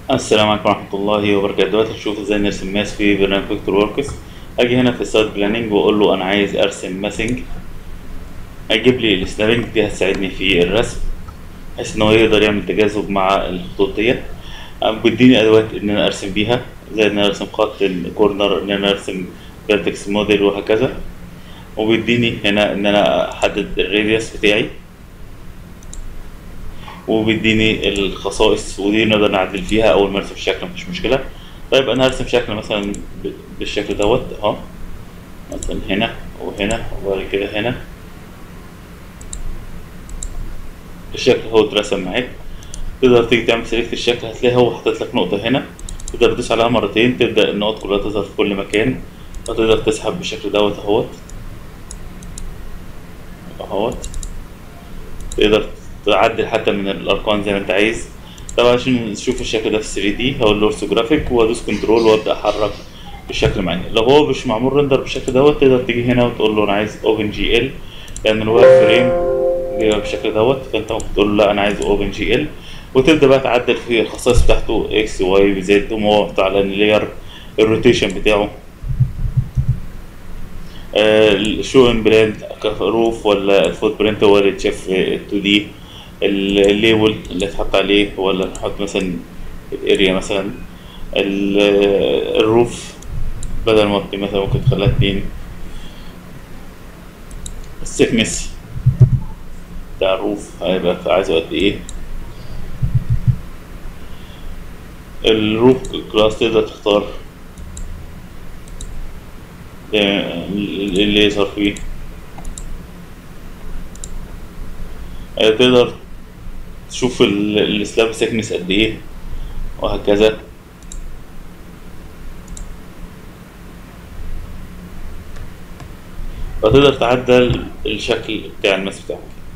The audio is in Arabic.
السلام عليكم ورحمة الله وبركاته. دلوقتي هنشوف ازاي نرسم ماس في برنامج فيكتور وركس. اجي هنا في السايد بلاننج واقول له انا عايز ارسم ماسنج، هيجيب لي السنابنج دي هتساعدني في الرسم بحيث ان هو يقدر يعمل تجاذب مع الخطوط ديت. بيديني ادوات ان انا ارسم بيها، زي ان انا ارسم خط الكورنر، ان انا ارسم فيرتكس موديل وهكذا. وبيديني هنا ان انا احدد الراديوس بتاعي، وبيديني الخصائص ودي نقدر نعدل فيها اول ما ارسم الشكل، مفيش مشكله. طيب انا هرسم شكل مثلا بالشكل دوت اهو، مثلا هنا وهنا وبعد كده هنا. الشكل هو اترسم معاك، تقدر تيجي تعمل سيلكت الشكل، هتلاقي هو حاطط لك نقطه هنا، تقدر تدوس عليها مرتين تبدا النقط كلها تظهر في كل مكان، وتقدر تسحب بالشكل دوت اهوت. تقدر تعدل حتى من الارقام زي ما انت عايز. طبعا عشان نشوف الشكل ده في 3 دي هقول له اورثوجرافيك وادوس كنترول وابدا احرك الشكل معايا. لو هو مش معمول رندر بالشكل دوت تقدر تيجي هنا وتقول له انا عايز اوبن جي ال، لان الواير فريم بيبقى بالشكل دوت، فانت ممكن تقول له لا انا عايز اوبن جي ال، وتبدا بقى تعدل في الخصائص بتاعته اكس واي زد، ومواقع على اللاير، الروتيشن بتاعه، الشو ان بلان روف ولا الفوت برنت هو اللي اتشاف في 2 دي، الليبل اللي اتحط عليه ولا نحط مثلا الاريا مثلا، الروف بدل ما مثلا ممكن تخليها 2، السكنس بتاع الروف هيبقى عايزه قد ايه، الروف كلاس تقدر تختار اللي يظهر فيه، تقدر تشوف السلاب سيكنس قد ايه وهكذا. فتقدر تعدل الشكل بتاع الماس بتاعك.